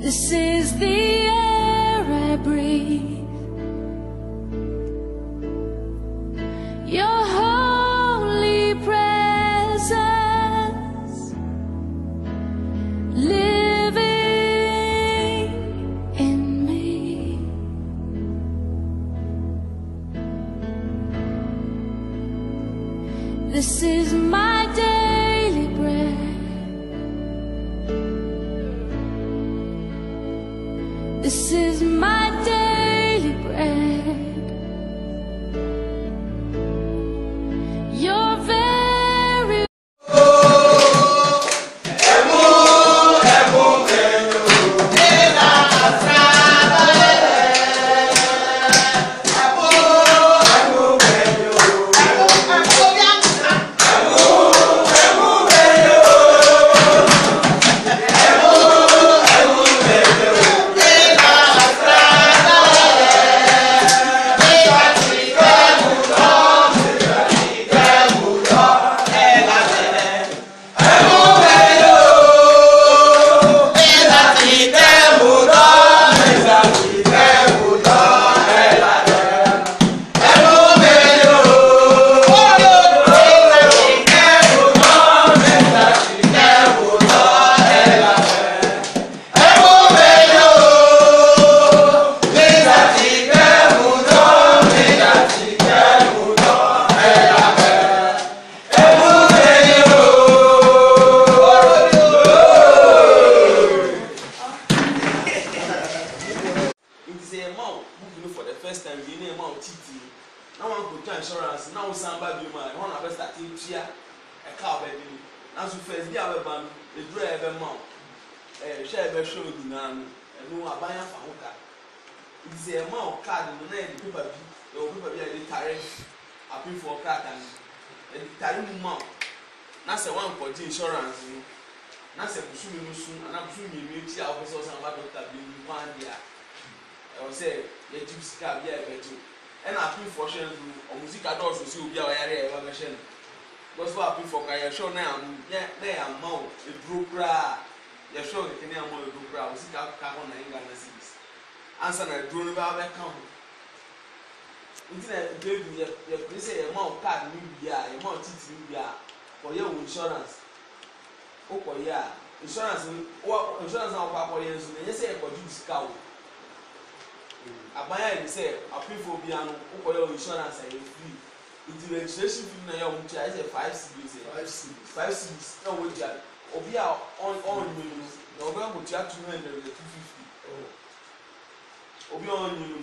This is the air I breathe. Your holy presence living in me. This is my daily bread. This is my daily bread. You're very for the first time, you name out TT. Now one could insurance, now somebody you might want to start in chia, a car baby. Now, so first, the other band, the driver mount, share a show in and no abaya for hooker. It's a mount card in the name of paper, or paper be a tariff, a pin for cat and a tariff mount. That's a one for insurance. That's a soon, and I'm soon you meet your officers and what doctor being one year. I will say, the gypsy cab, yeah, better. And I feel for sure, or music adults will see you area of a machine. Because what I feel for I show now, yeah, they are mouth, a group cry. You show the Kenyan mouth, a group cry, we see carbon and England cities. Answer a drone about that count. Internet, you say a mouth card, new year, a mouth new year for your insurance. Oh, yeah, insurance, what insurance now, Papa, yes, they say for you scout. Abaya is say a people be an insurance and free. It's the registration fee na your much is a 5 cedis. 5 cedis. No way that. Obia on you. No go much 200 250. Obia on you.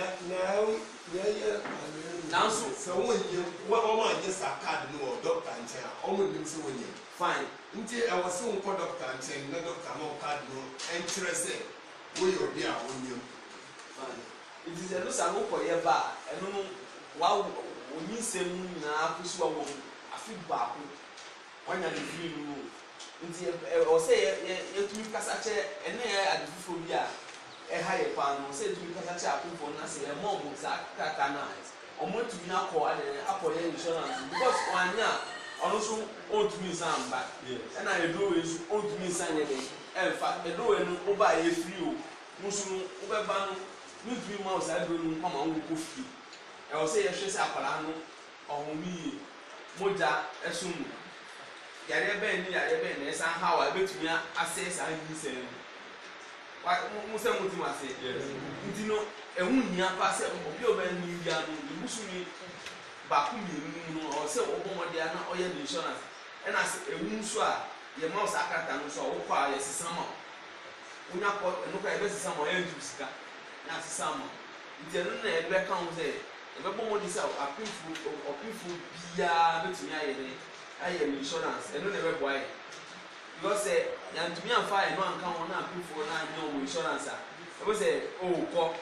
Now so when you what just a card no doctor and chair. Almost when you fine. Until I was so called doctor and chair, no doctor no card no interest. We will be our own. It is a loss of for your bar, and no wow, when you say now, push one, a feedback. When I review you, or say, you to me, Cassache, and there at the phobia, a higher pan, or say to me, Cassache, for Nancy, a mom with Catana, or more to be now called an apple insurance, because 1 year, also old to me some back, and I do is old to me some day, and fact, a door and over a few, Muslim, over. No 3 months I don't come on coffee. I will say a chess apalano or me moja assume. Yarebe, and somehow I bet me access and listen. What most of them must say, you know, a woman pass of your band, you Muslim Bakumi or so Obama or your insurance. And I say a wound swar, your mouse acatan so quiet as summer. We not look at this summer and that's summer. It's a back on there. If I want this out, I people or people be I am insurance, and don't ever buy. Because say, and to me, I'm fine, no one come on now, people no insurance. I was say, oh, cop,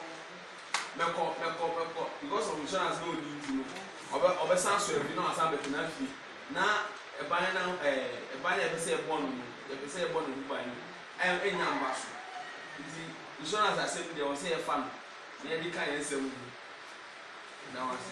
because of insurance, no need to of a sanction, you know, some penalty. Now, a buyer now, a buyer ever say a bond, if say a bond in buying, and a number. Insurance I said they will say a farm. Maybe can say now I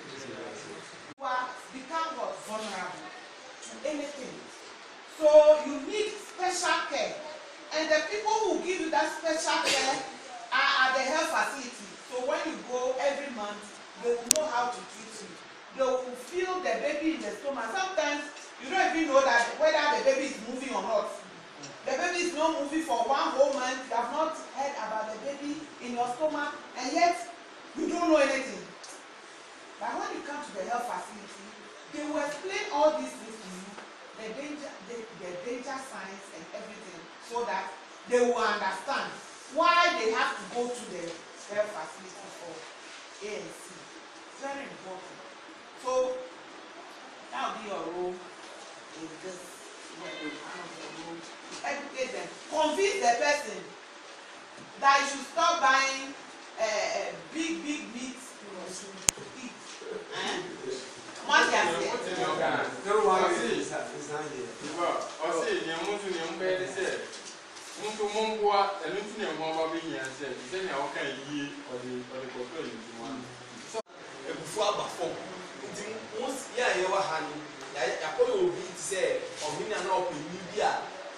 become vulnerable to anything. So you need special care then the people who give you that special care are at the health facility. So when you go every month, they will know how to treat you. They will feel the baby in the stomach. Sometimes you don't even know that whether the baby is moving or not. The baby is not moving for 1 whole month. You have not heard about the baby in your stomach, and yet you don't know anything. But when you come to the health facility, they will explain all these things to you, the danger signs and everything, so that they will understand why they have to go to the health facility for ANC. It's very important. So that will be your role in this role. Educate them. Convince the person that you should stop buying big meat to eat. What they are saying. No one is not here. I say, you want to know better say. Muntu mungwa eluntini mwa babi yanse sɛ na wɔka yie ɔde kɔkɔ yi ntoma so ebufu abafo nti once ya yɛwɔ ha no yakɔyɛ obi ti sɛ ɔhene na ɔpɛni bi a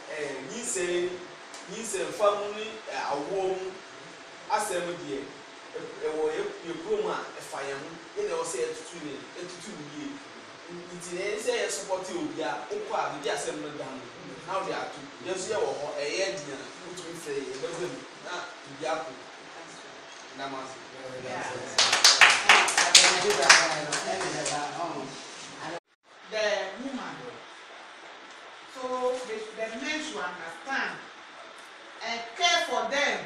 nyinsɛn fam ne awoɔ mu asɛm deɛ ɛwɔ yɛ kurom a ɛfa yɛn ho yɛn na ɛwɔ sɛ ɛtutu yie nti na yɛn sɛ yɛ support obi a okɔ a bibi asɛm no da no na ɔde ato yɛn nso yɛ wɔ hɔ ɛyɛ dia wotumi fɛ yɛ bɛbɛ mu na bibi akɔ na ma se. The woman, so the men should understand and care for them,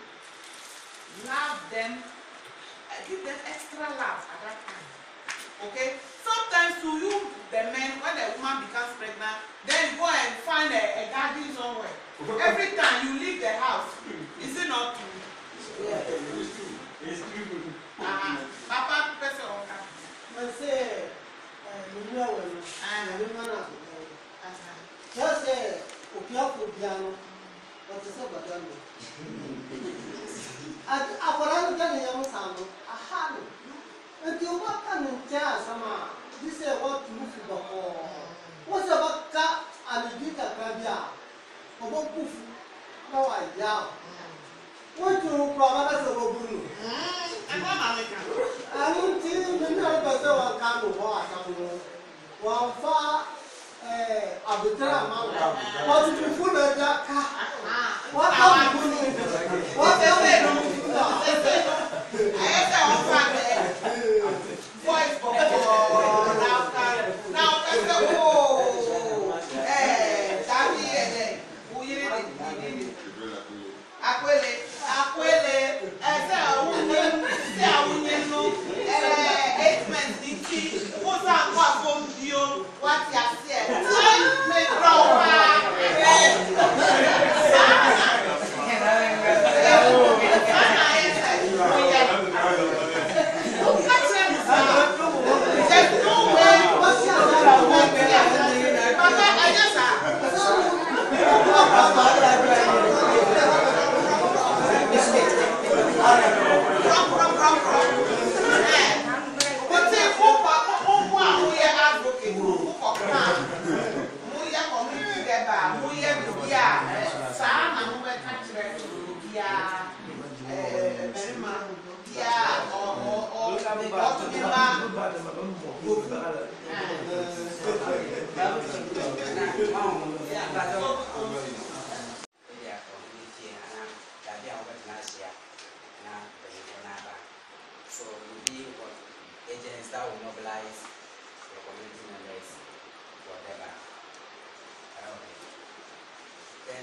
love them, give them extra love at that time. Okay? Sometimes to you, the men, when the woman becomes pregnant, then you go and find a garden somewhere. Every time you leave the house, is it not true? Yeah, it's true. Papa, person or I say, you know, just say, Opiaco piano, but it's a button. I put on the young sound, I had it. And you walk on and tell some, this is what to move to the hall. What's about cat and the Gita Crabia? About poof, no idea. What to provide us a boo? I don't think the number one kind of water. One far arbitrary amount. What did you put at that car? What are you doing? What are you doing? So maybe what agents that will mobilize your community members, whatever. Then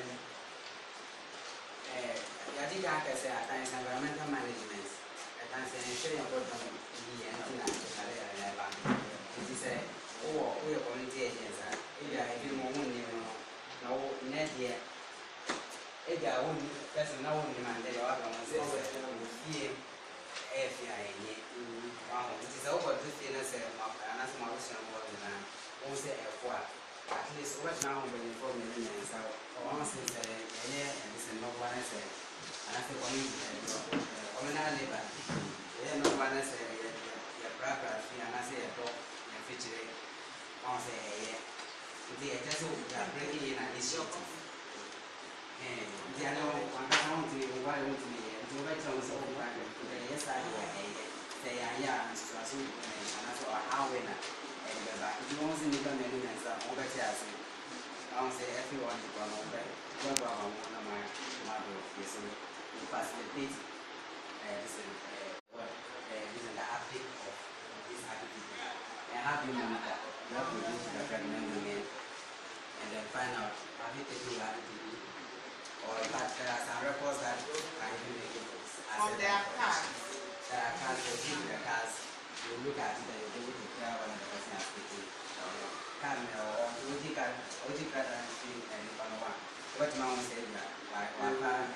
I think I can say at times environmental management. At times ensure your program be anything like that. It is a we are community agents. If you are a bit more no net yet. If you are one person now only man they are going to say it is over this thing as a solution more than also a quad. At least what now when you form the millions out once is a year and this is no one as and I think communal labor. There no one as a proper and I say a dog and feature on say a year. The just breaking in an issue. I know one person want to be one want to be and to wait on so one yes I say yeah and so and so how when and but if you want to make a menu and so over here I want to say everyone is going over one of my yes so we facilitate this is the update of this activity and have you monitor you have to do the pregnant women and then find out have you taken validity or in fact there are some records that can even make it On their cards. there are cards that give the cards you look at it and you'll be able to tell when the person has taken card or OG card and see and one what mom said that like one card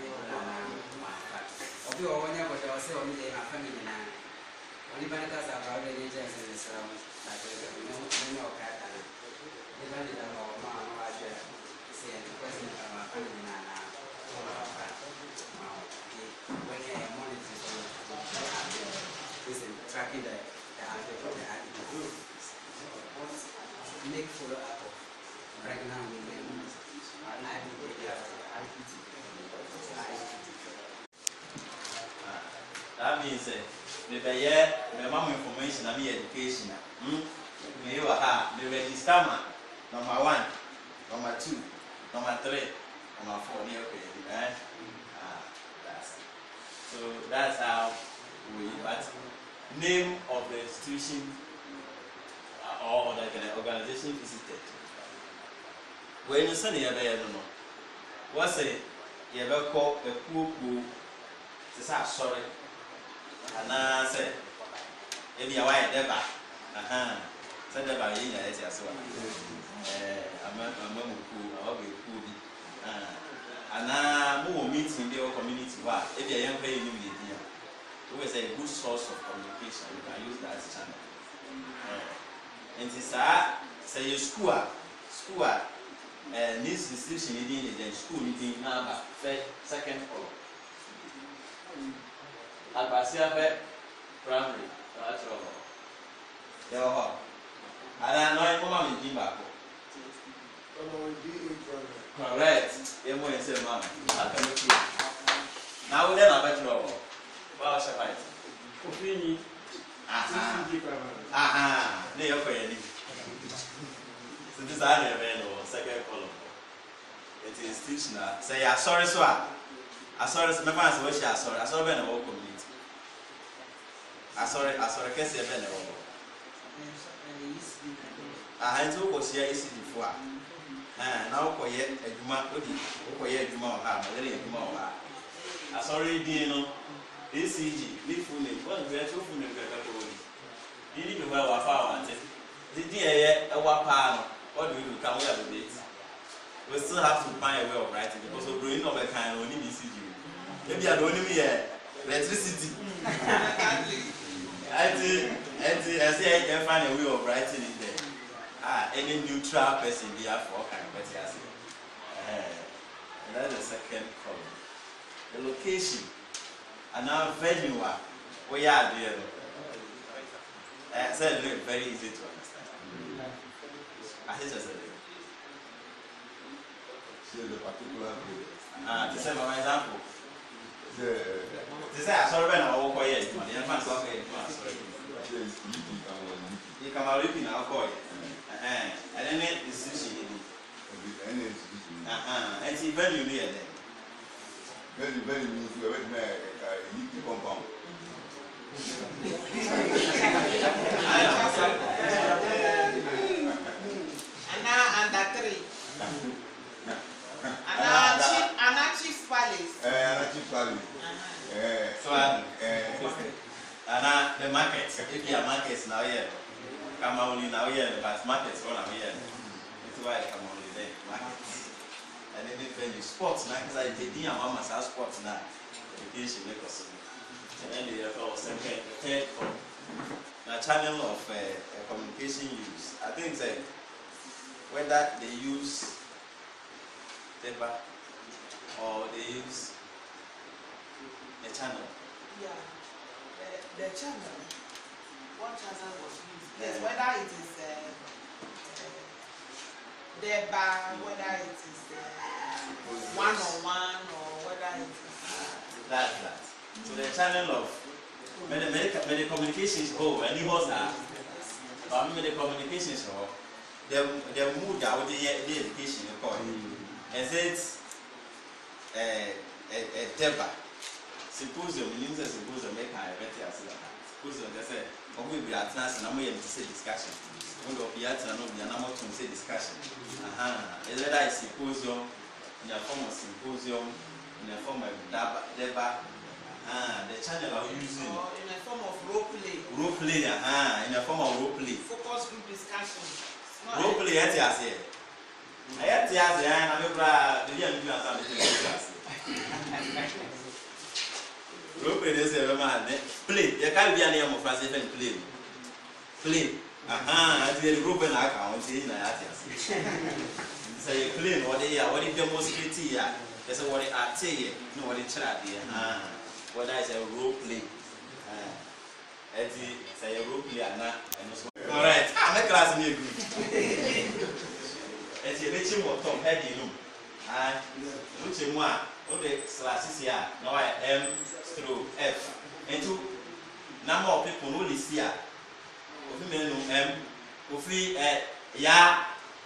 obi or when you go to say only they have family now only benefits are about the agents in this like no card and even the mom say the person from family now when they are monitoring this is tracking the aspect of the attitude make follow up of pregnant women that means maybe my mom information and me education. Me you are me register number 1, number 2, number 3, number 4 okay. That's how we but name of the institution or the organization visited. When you send your baby, no, what's it? You ever call a poor to say sorry, and I say, if you are white, never. Said about you, as well. I'm a cool, I'll be cool. And I will meet in the community. If you are young, paying you the idea, it was a good source of communication. You can use that channel. And this say your school, this institution in the school meeting number second floor. Albasia primary, that's all. And I know your mom is back. Correct. You want to say, "Mama, I can look you." Now then, I bet you all. Well, shall I? Opinion. They are very. So this is our second column. It is institutional. Say, "I sorry, so I sorry." My man says, "I sorry. I sorry." Ben, I will community. I sorry. Can say Ben, I will. I told you here is before. Now for yet a juma, for yet juma, I sorry, Dino. ACG, leave full name, one very full name. You need to wear a foul. The dear a wapano, what do you do? Can we have a bit? We still have to find a way of writing because of growing up a kind of only BCG. Maybe I don't need electricity. I say I can find a way of writing it there. Any neutral person be for all kind of better. And that's the second column. The location and now venue where you are there. Said very easy to understand. I hate to say the particular to say my example. To say I saw when I walk away, you can't talk you come out looking at call and then it is sushi. And see value near them. Very means you have a compound. And now under 3. And now Chief Palace. So and the markets, if you are markets now here, come only now here, but markets all are here. It's why I come only there, markets. And then venue sports now, because I did the mama's house sports now. Education because and then the third from the channel of communication use. I think that whether they use paper or they use the channel. Yeah, the channel. What channel was used? Yes, whether it is the bar, whether it is one-on-one or That's that. So the channel of many communications and the hosts are many communications the mood out the education and it's a deba symposium means a symposium make I better as symposium they say we be at nas and I'm going to say discussion we will be at and I'm not to say discussion is that a symposium in a form of symposium in a form of deba the channel are using in a form of role play. Role play, in a form of role play. Focus group discussion. Role play, yes, yes. I have to ask the I'm the young role play is a man. Play, you can't be a name of France even play. Play, I did a group and I can't say in that. So you play what they are, what is demonstrate here. That's what they are saying, no, what they try here. What is a role play? It's a role play, and all right, I'm a class in your group. It's a little more top head, you know. Which is one, all the slashes here, now I M through F. And two number of people only see here. Of men know M, of free ya,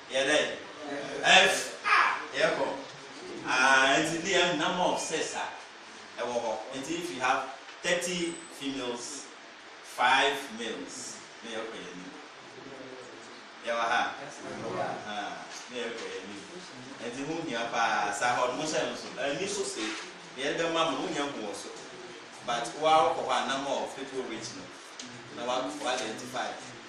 F, Echo. And the M number of sets. And if you have 30 females, 5 males, they are paying you. And the moon here, Sahod Muslims, and you so say, the elder mamma who also. But wow, for a number of people reach me. Now, I identify.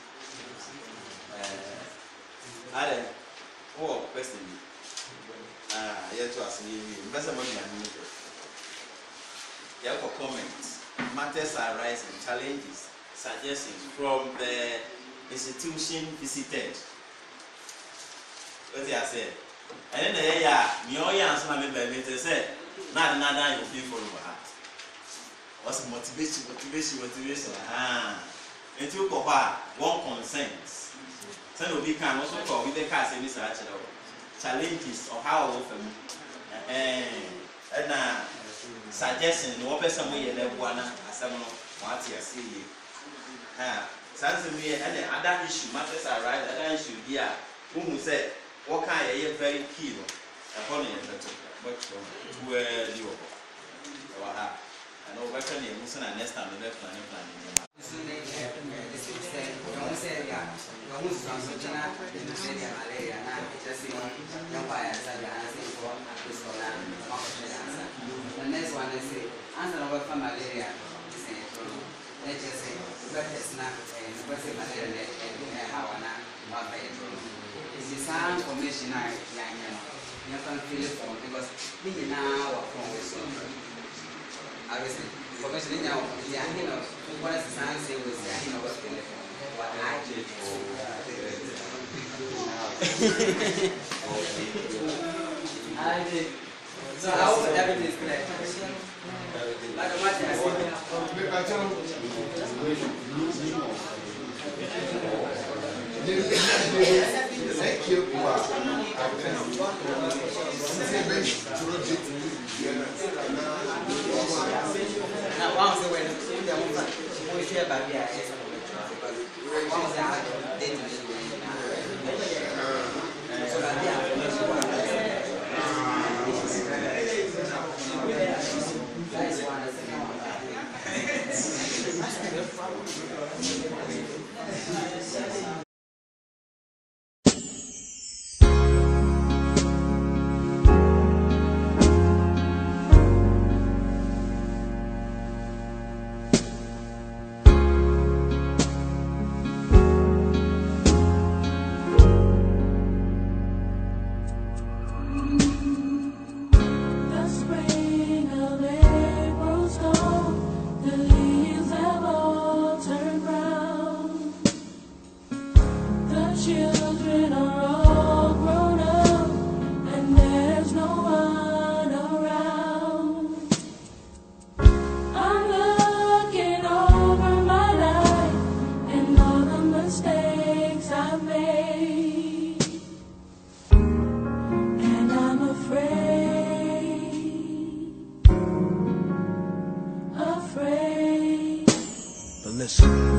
Adam, question me. Yet to ask me, investment money and for comments, matters arising, challenges, suggestions from the institution visited. What they are saying. And then they are, me all answer my member, they say, not another you feel for your heart. What's motivation? And to cover one consent. So we can also call with the cast in this challenges of how often and suggestion no person we le buana asem no what you see something we and other issue matters arise other issue here who say what kind of very key no upon it but where you are and over can you listen and next time the plan the next one is answer about malaria. Let's just say, what is not what's malaria and how I it's the sound formation. I can feel it from because we now are from I was information now. What is the sound say was what I did. I did. So I hope everything is clear. Like a match I Thank you. Now, once when we share about the once I did so that listen.